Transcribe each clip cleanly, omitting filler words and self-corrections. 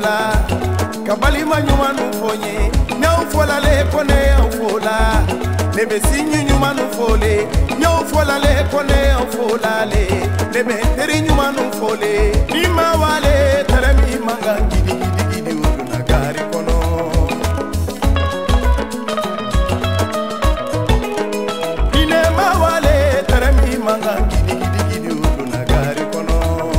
fola kabali manyumanu fonye nyaw fola le kone yaw fola lebe sinyu nyumanu fole nyaw fola le kone yaw fola le lebe teri nyumanu fole bima wale tarami manga gidi gidi gidi uduna gari kono ine ma wale tarami manga gidi gidi gidi uduna gari kono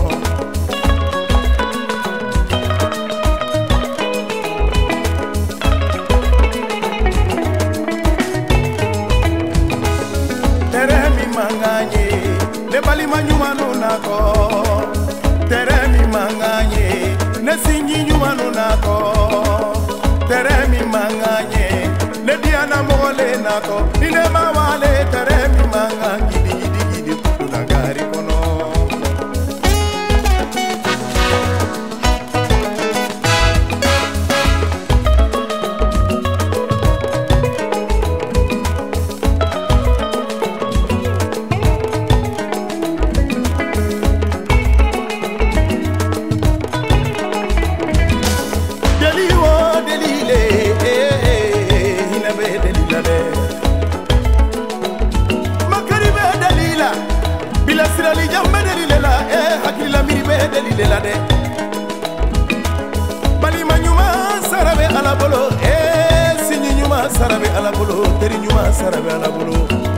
teremi manganye le bali manyumanu nako teremi manganye ne sinyi nyumanu nako teremi manganye le diana mole nako ine mawale teremi mangangi gidi gidi kuna gari kono sirali jambe delilela hakila miri be delilela de bali manyuma sarabe ala bolo sinyi nyuma sarabe ala bolo teri nyuma sarabe ala bolo